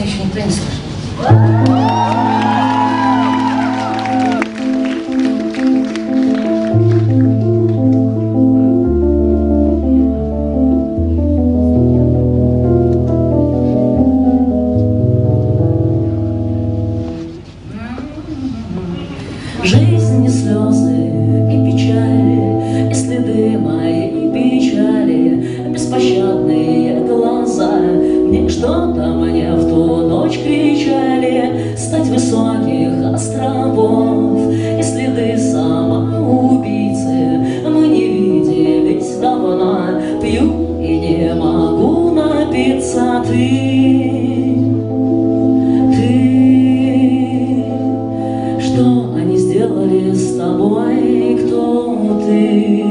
тебя еще никто не слышал. Жизнь и слезы, и печали, и следы моей печали, беспощадные глаза. Мне что-то мне в ту ночь кричали стать высоких островов, и следы самоубийцы мы не виделись давно. Пью и не могу напиться, что они сделали с тобой, кто ты,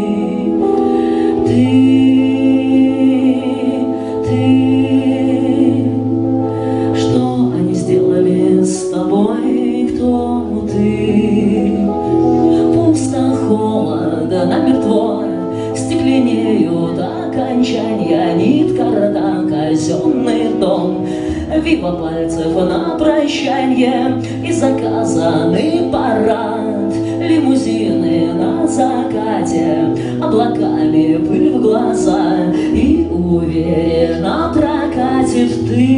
что они сделали с тобой, кто ты. Пусто, холодно, мертво, стекленеют окончания, нитка рта, казенный дом. Вива пальцев на прощанье и заказанный парад, лимузины на закате, облаками пыль в глаза, и уверенно прокатит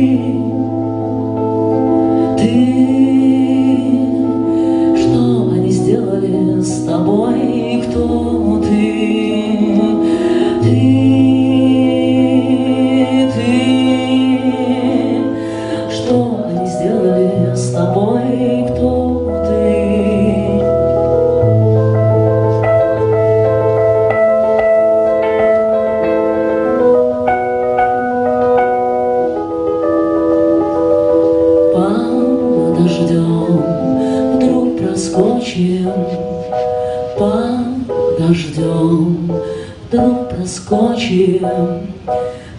что они сделали с тобой, кто что они сделали с тобой, кто ты. Под дождем вдруг проскочим, под дождем вдруг проскочим